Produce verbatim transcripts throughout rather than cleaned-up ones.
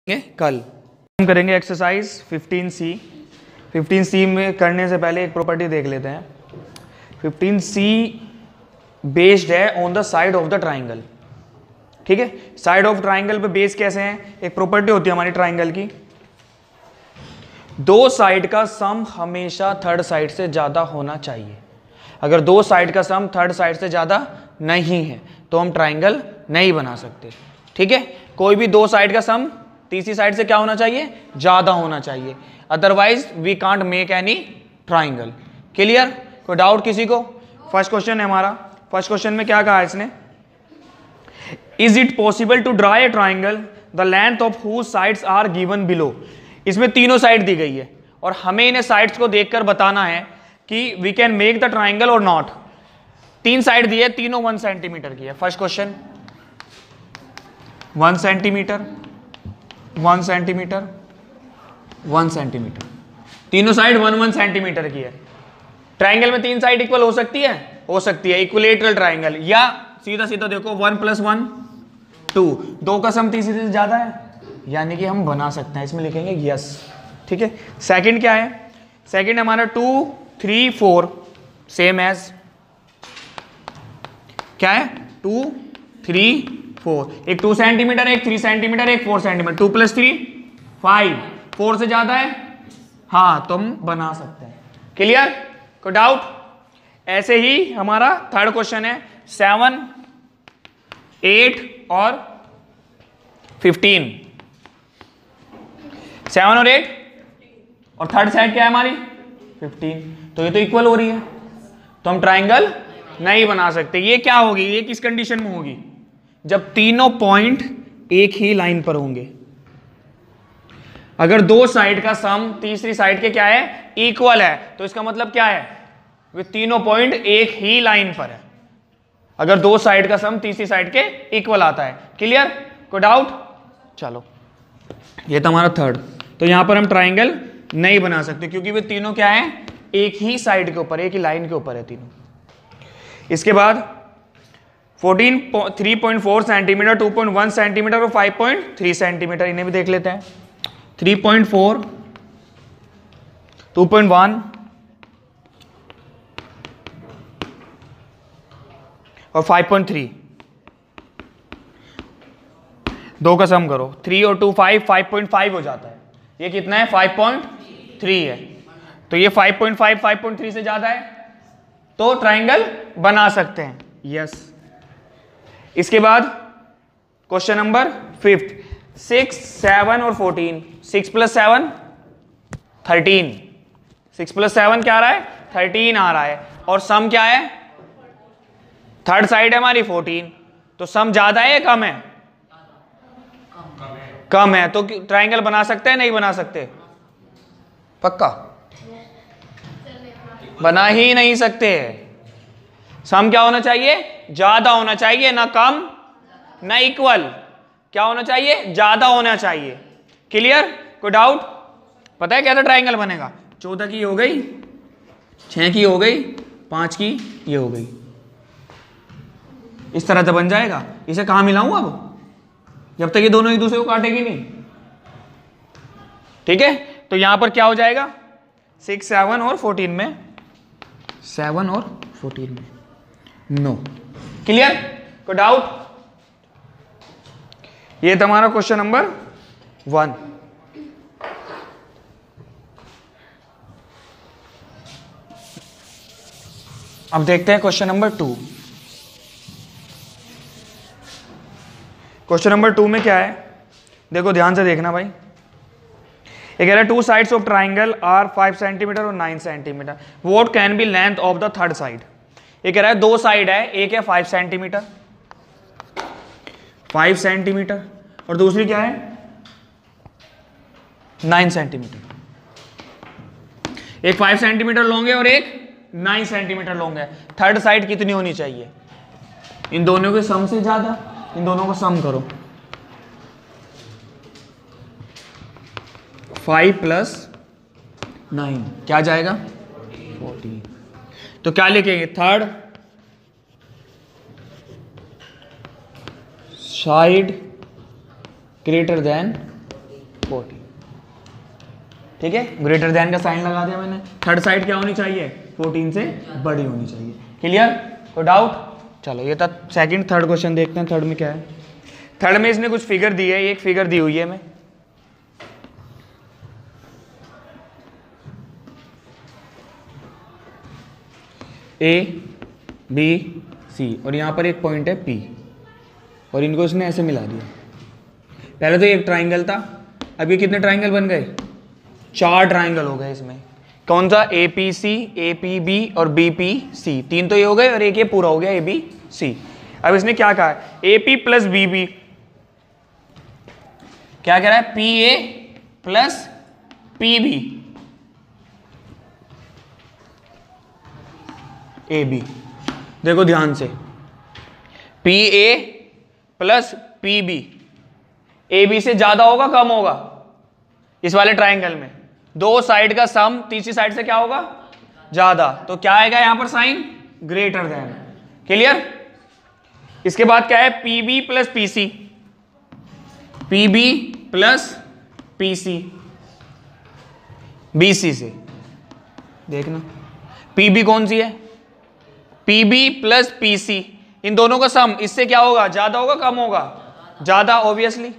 कल हम करेंगे exercise fifteen C. Fifteen C में करने से पहले एक प्रॉपर्टी देख लेते हैं। फिफ्टीन सी बेस्ड है on the side of the triangle. ठीक है, साइड ऑफ ट्राइंगल पे बेस कैसे हैं? एक प्रॉपर्टी होती है हमारी ट्राइंगल की, दो साइड का सम हमेशा थर्ड साइड से ज्यादा होना चाहिए। अगर दो साइड का सम थर्ड साइड से ज्यादा नहीं है तो हम ट्राइंगल नहीं बना सकते। ठीक है, कोई भी दो साइड का सम तीसरी साइड से क्या होना चाहिए? ज्यादा होना चाहिए, otherwise we can't make any triangle. Clear? कोई डाउट किसी को? फर्स्ट क्वेश्चन है हमारा। फर्स्ट क्वेश्चन में क्या कहा है इसने? Is it possible to draw a triangle the length of whose sides are given below. इसमें तीनों साइड दी गई है और हमें इन्हें साइड्स को देखकर बताना है कि we can make the triangle और नॉट। तीन साइड दी है, तीनों वन सेंटीमीटर की है। First question one centimetre, one centimetre, one centimetre, तीनों साइड वन वन सेंटीमीटर की है। ट्राइंगल में तीन साइड इक्वल हो सकती है? हो सकती है, इक्विलेटरल ट्राइंगल। या सीधा सीधा देखो वन प्लस वन टू, दो का सम तीसरे से ज्यादा है, यानी कि हम बना सकते हैं। इसमें लिखेंगे यस। ठीक है, सेकंड क्या है? सेकंड हमारा two three four, same as क्या है? टू थ्री फोर, एक टू सेंटीमीटर, एक थ्री सेंटीमीटर, एक four centimetre, two plus three five, four से ज्यादा है, हाँ तो हम बना सकते हैं। क्लियर? कोई डाउट? ऐसे ही हमारा थर्ड क्वेश्चन है सेवन, एट और फिफ्टीन। सेवन और एट और थर्ड साइड क्या है हमारी? फिफ्टीन। तो ये तो इक्वल हो रही है, तो हम ट्राइंगल नहीं बना सकते। ये क्या होगी? ये किस कंडीशन में होगी? जब तीनों पॉइंट एक ही लाइन पर होंगे। अगर दो साइड का सम तीसरी साइड के क्या है? इक्वल है, तो इसका मतलब क्या है? वे तीनों पॉइंट एक ही लाइन पर है। अगर दो साइड का सम तीसरी साइड के इक्वल आता है। क्लियर? कोई डाउट? चलो, ये तो हमारा थर्ड। तो यहां पर हम ट्राइंगल नहीं बना सकते क्योंकि वे तीनों क्या है? एक ही साइड के ऊपर, एक ही लाइन के ऊपर है तीनों। इसके बाद fourteen, three point four centimetre, two point one centimetre और फाइव पॉइंट थ्री सेंटीमीटर, इन्हें भी देख लेते हैं। Three point four, two point one और फाइव पॉइंट थ्री, दो का सम करो, थ्री और two five, five point five हो जाता है। ये कितना है? फाइव पॉइंट थ्री है। तो ये five point five, five point three से ज्यादा है, तो ट्राइंगल बना सकते हैं। यस। इसके बाद question number fifth, six, seven और fourteen. Six plus seven thirteen, six plus seven क्या आ रहा है? थर्टीन आ रहा है। और सम क्या है? थर्ड साइड है हमारी फोर्टीन, तो सम ज्यादा है या कम है? कम है, तो ट्राइंगल बना सकते हैं नहीं बना सकते? पक्का बना ही नहीं सकते। सम क्या होना चाहिए? ज्यादा होना चाहिए, ना कम ना इक्वल। क्या होना चाहिए? ज्यादा होना चाहिए। क्लियर? कोई डाउट? पता है कैसा ट्राइंगल बनेगा? चौदह की हो गई, छह की हो गई, पांच की ये हो गई, इस तरह से बन जाएगा। इसे कहां मिलाऊं अब? जब तक ये दोनों एक दूसरे को काटेगी नहीं। ठीक है, तो यहां पर क्या हो जाएगा? सिक्स, सेवन और फोर्टीन में, सेवन और फोर्टीन में नो। क्लियर? कोई डाउट? ये तुम्हारा क्वेश्चन नंबर वन। अब देखते हैं question number two. Question number two में क्या है? देखो ध्यान से देखना भाई। ये कह रहा है two sides of triangle are five centimetre और nine centimetre, what can be length of the third side. ये कह रहा है दो साइड है, एक है फाइव सेंटीमीटर, फाइव सेंटीमीटर और दूसरी क्या है? Nine centimetre. एक फाइव सेंटीमीटर लॉन्ग है और एक नाइन सेंटीमीटर लॉन्ग है। थर्ड साइड कितनी होनी चाहिए? इन दोनों के सम से ज्यादा, इन दोनों को सम करो। फाइव प्लस नाइन क्या जाएगा? फोर्टीन। तो क्या लिखेंगे? Third side greater than fourteen. ठीक है, ग्रेटर देन का साइन लगा दिया मैंने। थर्ड साइड क्या होनी चाहिए? फोर्टीन से बड़ी होनी चाहिए। क्लियर? कोई डाउट? चलो ये था सेकंड। थर्ड क्वेश्चन देखते हैं, थर्ड में क्या है। थर्ड में इसने कुछ फिगर दी है, एक फिगर दी हुई है मैं, ए बी सी, और यहाँ पर एक पॉइंट है पी, और इनको इसने ऐसे मिला दिया। पहले तो एक ट्राइंगल था, अब ये कितने ट्राइंगल बन गए? चार ट्राइंगल हो गए इसमें। कौन सा? A P C, A P B और बी पी सी, तीन तो ये हो गए और एक ये पूरा हो गया ए बी सी। अब इसने क्या कहा है? A P plus B B, क्या कह रहा है? P A plus P B A B. देखो ध्यान से, P A plus P B A B से ज्यादा होगा कम होगा? इस वाले ट्राइंगल में दो साइड का सम तीसरी साइड से क्या होगा? ज्यादा। तो क्या आएगा यहां पर? Sign greater than. क्लियर? इसके बाद क्या है? P B plus P C, P B plus P C, B C से देखना पी बी कौन सी है? P B plus P C, इन दोनों का सम इससे क्या होगा? ज्यादा होगा कम होगा? ज्यादा, ऑब्वियसली।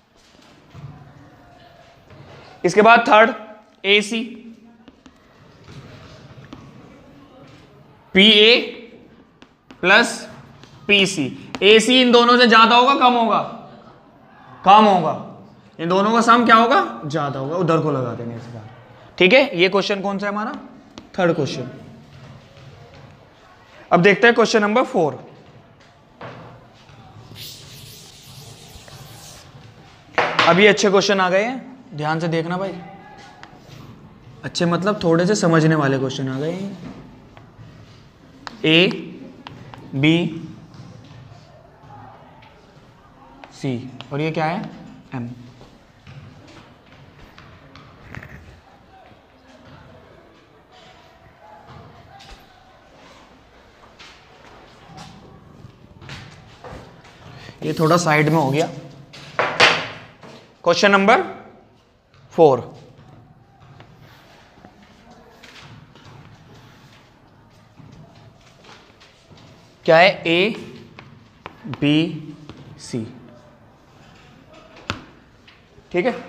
इसके बाद third A C, P A plus P C, A C इन दोनों से ज्यादा होगा कम होगा? कम होगा। इन दोनों का सम क्या होगा? ज्यादा होगा। उधर को लगा देंगे इस बार। ठीक है, ये क्वेश्चन कौन सा है हमारा? Third question. अब देखते हैं क्वेश्चन नंबर फोर। अभी अच्छे क्वेश्चन आ गए हैं, ध्यान से देखना भाई। अच्छे मतलब थोड़े से समझने वाले क्वेश्चन आ गए हैं। ए बी सी, और ये क्या है? एम। ये थोड़ा साइड में हो गया। क्वेश्चन नंबर फोर, क्या है? A B C. ठीक है,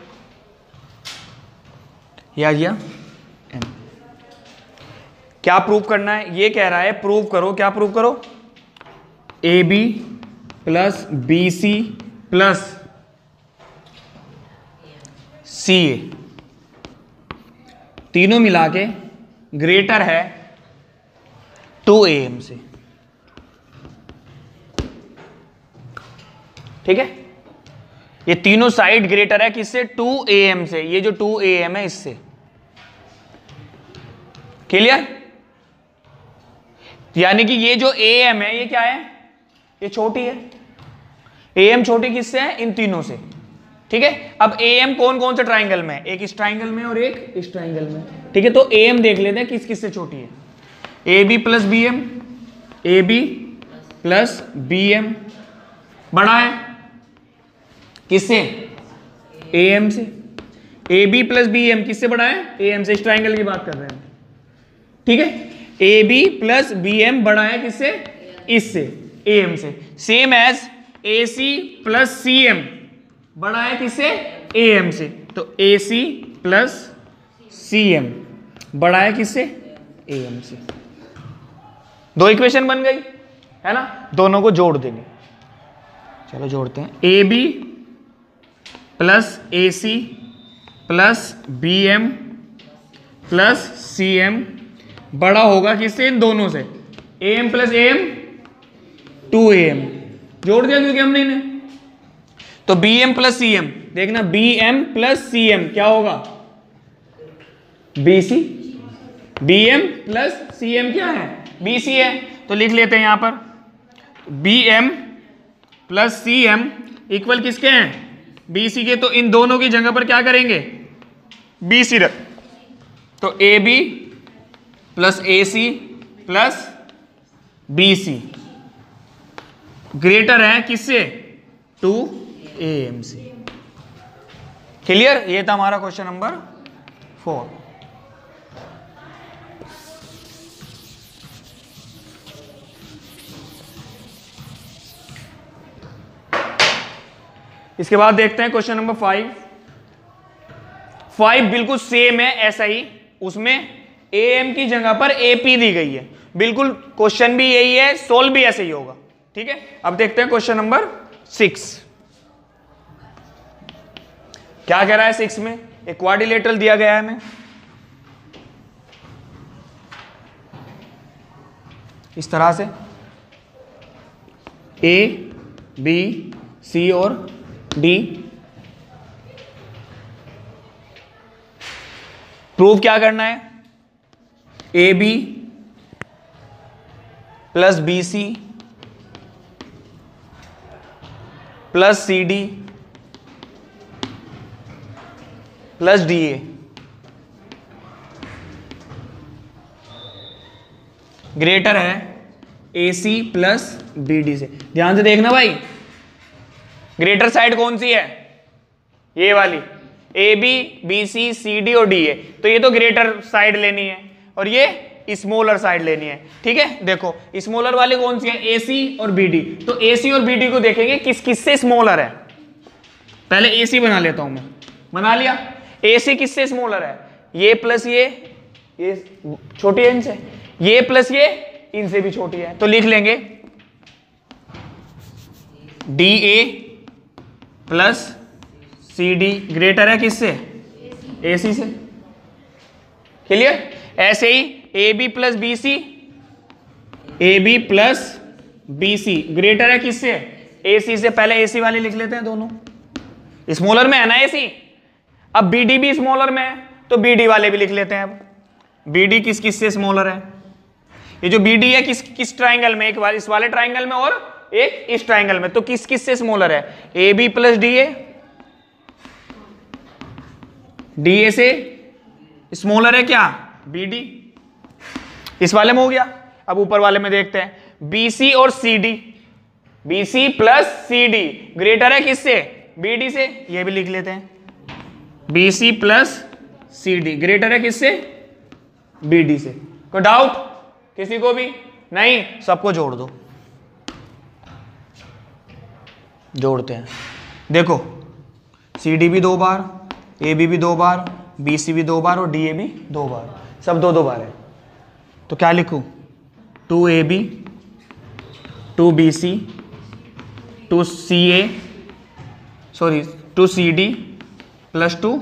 ये आ गया एम। क्या प्रूव करना है? ये कह रहा है प्रूव करो। क्या प्रूव करो? A B plus B C plus C A तीनों मिला के ग्रेटर है टू ए एम से। ठीक है, ये तीनों साइड ग्रेटर है किससे? टू ए एम से। ये जो टू ए एम है इससे। क्लियर? यानी कि ये जो ए एम है ये क्या है? ये छोटी है। ए एम छोटी किससे है? इन तीनों से। ठीक है, अब ए एम कौन कौन से ट्राइंगल में? एक इस ट्राइंगल में और एक इस ट्राइंगल में। ठीक है, तो ए एम देख लेते हैं किस किस से छोटी है। A B plus B M, A B plus B M बड़ा है किससे? ए एम से। A B plus B M किससे बड़ा है? ए एम से। इस ट्राइंगल की बात कर रहे हैं। ठीक है, A B plus B M बड़ा है किससे? इससे, ए एम से। Same as A C plus C M बड़ा है किससे? ए एम से। तो ए सी प्लस सी एम बड़ा है किससे? ए एम से। दो इक्वेशन बन गई है ना, दोनों को जोड़ देंगे। चलो जोड़ते हैं। A B plus A C plus B M plus C M बड़ा होगा किससे? इन दोनों से। A M plus A M two A M जोड़ दिया क्योंकि हमने इन्हें। तो B M plus C M देखना, B M plus C M क्या होगा? B C. B M plus C M क्या है? बी सी है। तो लिख लेते हैं यहां पर B M plus C M equal किसके हैं? बी सी के। तो इन दोनों की जगह पर क्या करेंगे? बी सी रख। तो A B plus A C plus B C greater है किससे? टू ए एम से। क्लियर? ये था हमारा क्वेश्चन नंबर फोर। इसके बाद देखते हैं क्वेश्चन नंबर फाइव। फाइव बिल्कुल सेम है ऐसा ही, उसमें ए एम की जगह पर ए पी दी गई है, बिल्कुल क्वेश्चन भी यही है, सोल्व भी ऐसे ही होगा। ठीक है, अब देखते हैं क्वेश्चन नंबर सिक्स क्या कह रहा है। सिक्स में एक क्वाड्रिलेटरल दिया गया है हमें, इस तरह से ए बी सी और डी। प्रूव क्या करना है, A B plus B C plus C D plus D A greater है A C plus B D से। ध्यान से देखना भाई, ग्रेटर साइड कौन सी है, ये वाली, A B B C C D और डी ए। तो ये तो ग्रेटर साइड लेनी है और ये स्मॉलर साइड लेनी है। ठीक है, देखो स्मॉलर वाली कौन सी है, ए सी और बी डी। तो ए सी और बी डी को देखेंगे किस किस से स्मॉलर है। पहले ए सी बना लेता हूं मैं, बना लिया। ए सी किससे स्मॉलर है, ये प्लस ये, ये छोटी है इनसे, ये प्लस ये इनसे भी छोटी है। तो लिख लेंगे D A plus C D greater है किससे, ए सी से। क्लियर? ऐसे ही A B plus B C, A B plus B C greater है किससे, ए सी से। पहले ए सी वाले लिख लेते हैं, दोनों स्मॉलर में है ना ए सी। अब बी डी भी स्मॉलर में है तो बी डी वाले भी लिख लेते हैं। अब बी डी किस किस से स्मॉलर है, ये जो बी डी है किस किस ट्राइंगल में, एक बार इस वाले ट्राइंगल में और एक इस ट्राइंगल में। तो किस किस से स्मॉलर है, A B plus D A, D A से स्मॉलर है क्या, बी डी। इस वाले में हो गया। अब ऊपर वाले में देखते हैं बी सी और C D, B C plus C D greater है किससे, बी डी से। ये भी लिख लेते हैं B C plus C D greater है किससे, बी डी से। कोई डाउट किसी को भी नहीं? सबको जोड़ दो, जोड़ते हैं। देखो सी डी भी दो बार, ए बी भी दो बार, बी सी भी दो बार और डी ए भी दो बार, सब दो दो बार है। तो क्या लिखूं, two A B two B C two C A sorry two C D plus two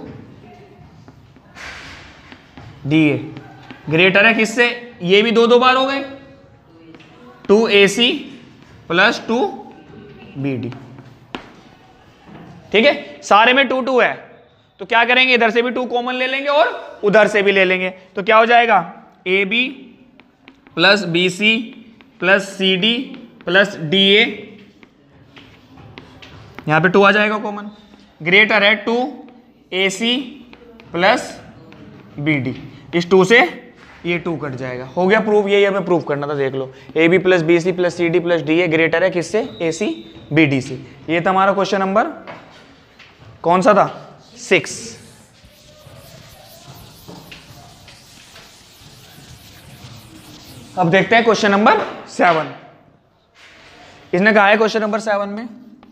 D A greater है किससे, ये भी दो दो बार हो गए, two A C plus two B D. ठीक है, सारे में टू टू है तो क्या करेंगे, इधर से भी टू कॉमन ले लेंगे और उधर से भी ले लेंगे। तो क्या हो जाएगा, A B plus B C plus C D plus D A, यहां पे टू आ जाएगा कॉमन, ग्रेटर है two A C plus B D. इस टू से ये टू कट जाएगा। हो गया प्रूफ, यही हमें प्रूफ करना था। देख लो A B plus B C plus C D plus D A greater है किससे, ए सी बी डी से। ये था हमारा क्वेश्चन नंबर कौन सा था, सिक्स। अब देखते हैं क्वेश्चन नंबर सेवन। इसने कहा है क्वेश्चन नंबर सेवन में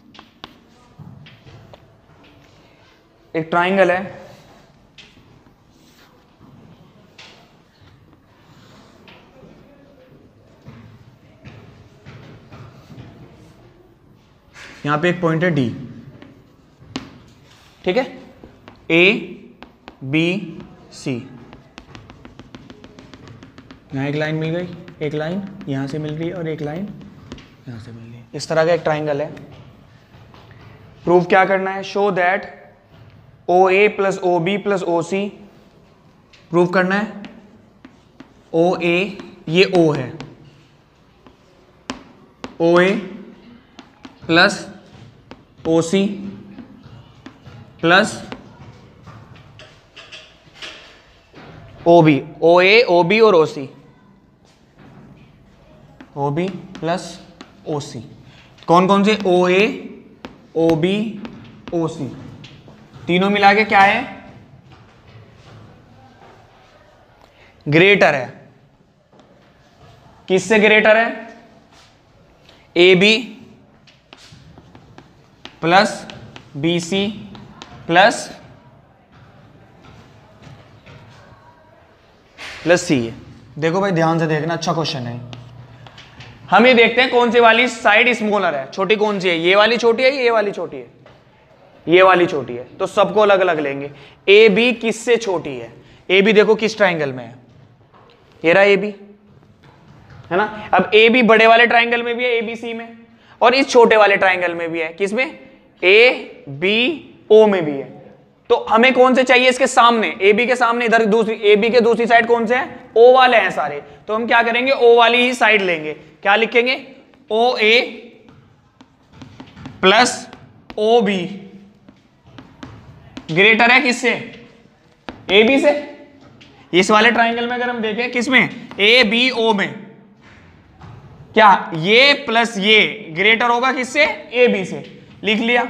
एक ट्राइंगल है, यहां पे एक पॉइंट है डी। ठीक है, ए बी सी, यहां एक लाइन मिल गई, एक लाइन यहां से मिल रही है और एक लाइन यहां से मिल रही है। इस तरह का एक ट्राइंगल है। प्रूफ क्या करना है, show that O A plus O B plus O C. Proof करना है ओ ए, ये ओ है, O A plus O C plus O B, O A O B और ओ सी, ओ बी प्लस ओ सी। कौन कौन से, ओ ए ओ बी ओ सी। तीनों मिला के क्या है, ग्रेटर है। किससे ग्रेटर है, A B plus B C plus plus C है। देखो भाई ध्यान से देखना, अच्छा क्वेश्चन है। हम ये देखते हैं कौन सी वाली साइड स्मॉलर है, छोटी कौन सी है, ये वाली छोटी है, ये वाली छोटी है, ये वाली छोटी है, तो सबको अलग अलग लेंगे। ए बी किससे छोटी है, ए बी देखो किस ट्राइंगल में है, ये रहा ए बी, है ना। अब ए बी बड़े वाले ट्राइंगल में भी है, ए बी सी में, और इस छोटे वाले ट्राइंगल में भी है, किसमें, ए बी ओ में भी है। तो हमें कौन से चाहिए, इसके सामने, ए बी के सामने, इधर दूसरी, ए बी के दूसरी साइड कौन से है, ओ वाले हैं सारे, तो हम क्या करेंगे, ओ वाली ही साइड लेंगे। क्या लिखेंगे, O A plus O B greater है किससे, ए बी से। इस वाले ट्राइंगल में अगर हम देखें, किसमें, ए बी ओ में, क्या ये प्लस ये ग्रेटर होगा किससे, ए बी से। लिख लिया,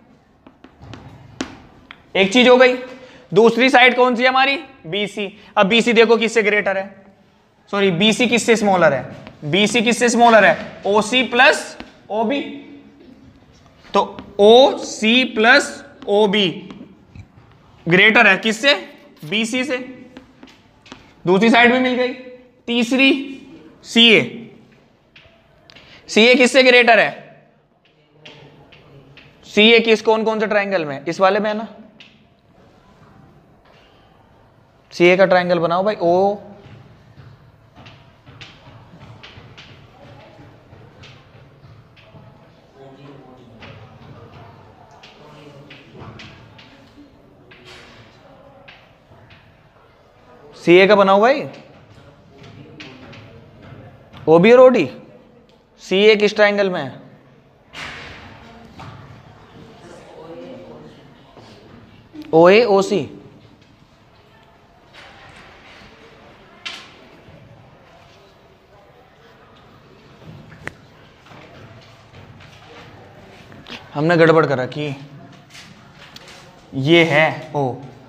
एक चीज हो गई। दूसरी साइड कौन सी है हमारी, बीसी। अब बीसी देखो किससे ग्रेटर है, सॉरी बीसी किससे स्मॉलर है, बीसी किससे स्मॉलर है, ओसी प्लस ओबी। तो O C plus O B greater है किससे, बीसी से। दूसरी साइड भी मिल गई। तीसरी सी ए, सी ए किससे ग्रेटर है, सी ए किस कौन कौन से ट्राइंगल में, इस वाले में है ना। सी ए का ट्राइंगल बनाओ भाई, ओ सी ए का बनाओ भाई, ओ बी और ओ डी। सी ए किस ट्राइंगल में है, ओ ए ओ सी। हमने गड़बड़ कर रखी, ये है ओ,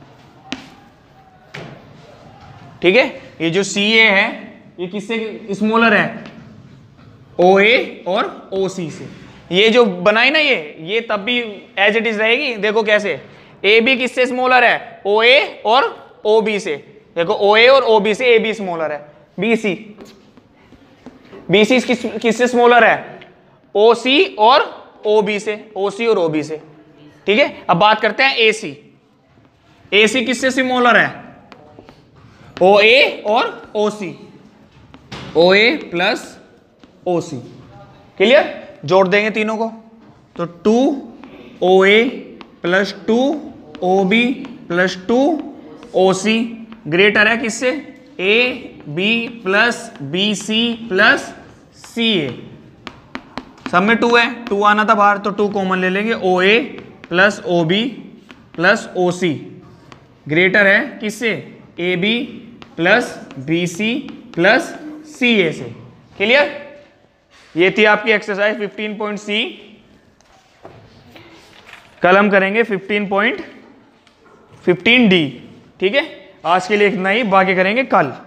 ठीक है। ये जो सी ए है ये किससे स्मॉलर है, ओ ए और ओ सी से। ये जो बनाई ना ये ये तब भी एज इट इज रहेगी। देखो कैसे, ए बी किससे स्मॉलर है, ओ ए और ओ बी से। देखो ओ ए और ओ बी से ए बी स्मॉलर है, बी सी बी सी किस किससे स्मॉलर है, ओ सी और ओ बी से, ओ सी और ओ बी से, ठीक है। अब बात करते हैं ए सी। ए सी किससे स्मॉलर है, ओ ए और O C, O A plus O C. Clear, जोड़ देंगे तीनों को, तो two O A plus two O B plus two O C greater है किससे, A B plus B C plus C A. सब में टू है, टू आना था बाहर तो टू कॉमन ले लेंगे, O A plus O B plus O C greater है किससे, A B plus B C plus C A से। क्लियर, ये थी आपकी एक्सरसाइज फिफ्टीन पॉइंट सी। कल हम करेंगे फिफ्टीन पॉइंट फिफ्टीन डी, ठीक है। आज के लिए इतना ही, बाकी करेंगे कल।